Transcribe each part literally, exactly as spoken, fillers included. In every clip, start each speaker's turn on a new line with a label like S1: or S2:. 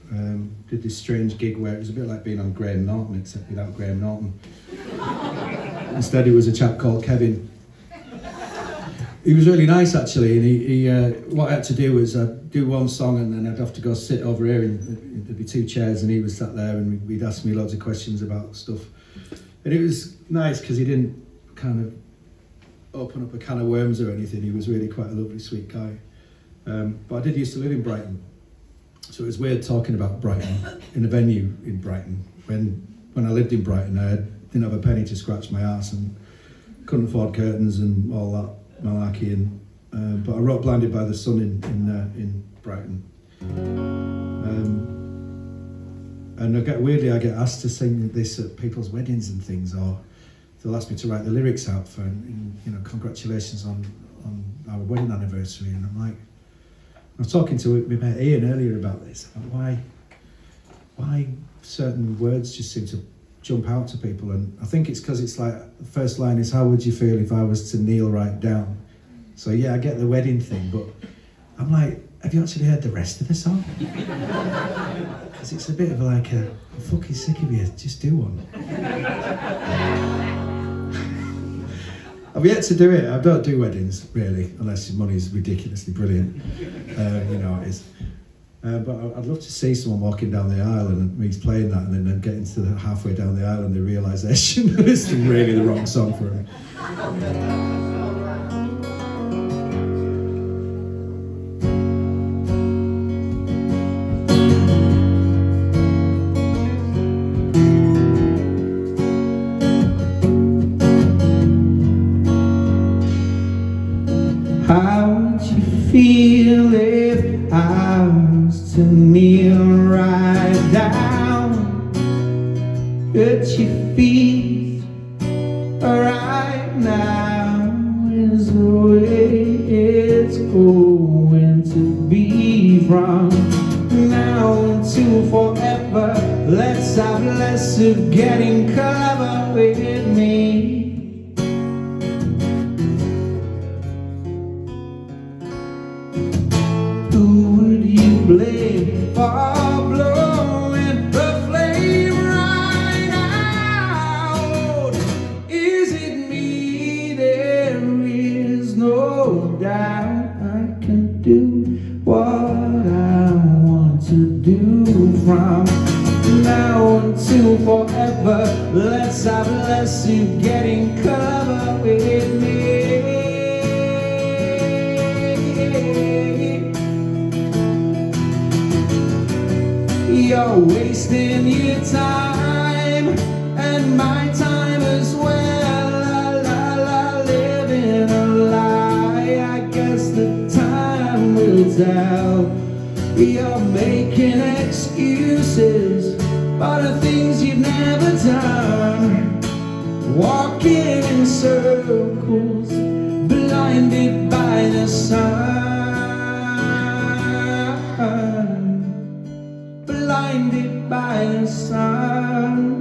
S1: Um, did this strange gig where it was a bit like being on Graham Norton, except without Graham Norton. Instead, he was a chap called Kevin. He was really nice, actually, and he, he uh, what I had to do was I'd do one song and then I'd have to go sit over here, and there'd be two chairs, and he was sat there, and he'd ask me loads of questions about stuff. And it was nice because he didn't kind of open up a can of worms or anything. He was really quite a lovely, sweet guy. Um, but I did used to live in Brighton, so it was weird talking about Brighton in a venue in Brighton. When when I lived in Brighton, I didn't have a penny to scratch my arse and couldn't afford curtains and all that malarkey. And uh, but I wrote "Blinded by the Sun" in in, uh, in Brighton. Um, and I get weirdly, I get asked to sing this at people's weddings and things, or they'll ask me to write the lyrics out for, you know, congratulations on on our wedding anniversary, and I'm like, I was talking to my mate Ian earlier about this, about why, why certain words just seem to jump out to people, and I think it's because it's like, the first line is, how would you feel if I was to kneel right down? So yeah, I get the wedding thing, but I'm like, have you actually heard the rest of the song? Because it's a bit of like a, I'm fucking sick of you, just do one. I've yet to do it. I don't do weddings, really, unless your money's ridiculously brilliant. Uh, you know, it is. Uh, but I'd love to see someone walking down the aisle and he's playing that, and then, then getting to the halfway down the aisle and the realisation that it's really the wrong song for him.
S2: How would you feel if I was to kneel right down at your feet right now? Is the way it's going to be from now until forever. Let's have less of getting clever with me. Blame for blowing the flame right out. Is it me? There is no doubt I can do what I want to do from now until forever. Let's have less of getting clever with me. You're wasting your time and my time as well. La la la, living a lie. I guess the time will tell. You're making excuses for the things you've never done, walking in circles, blinded by the sun. Blinded by the sun.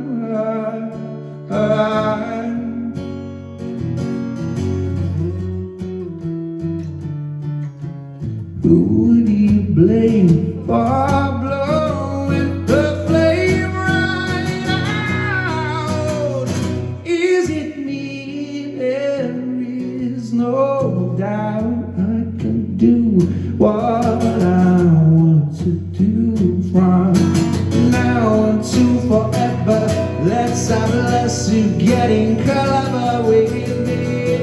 S2: Who would you blame for blowing the flame right out? Is it me? There is no doubt I can do what I want to do from now until forever. Let's have less of getting clever with me.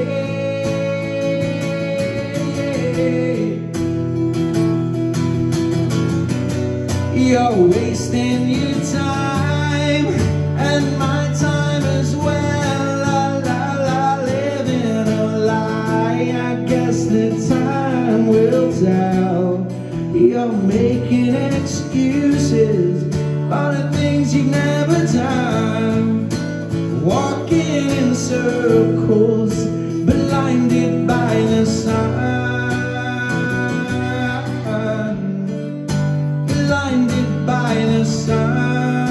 S2: You're wasting your time and my time as well. La la la, living a lie. I guess the time will tell. You're making excuses for the things you've never done, walking in circles, blinded by the sun. Blinded by the sun.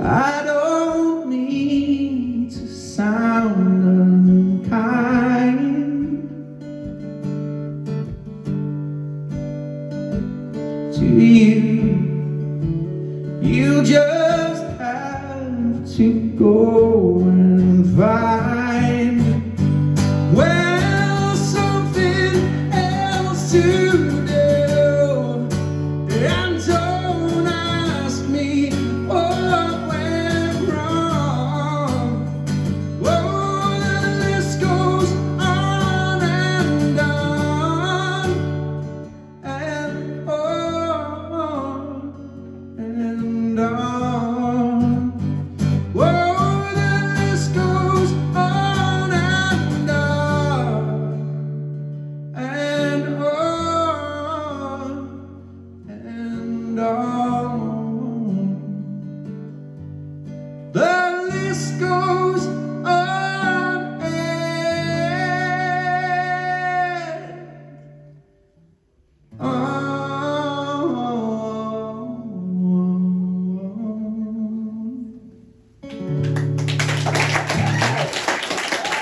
S2: I don't mean to sound unkind to you. You just have to go and find, well, something else to do. And don't ask me what went wrong. Oh, the list goes on and on and on and on. Whoa, the list goes on and on and on and on. The list goes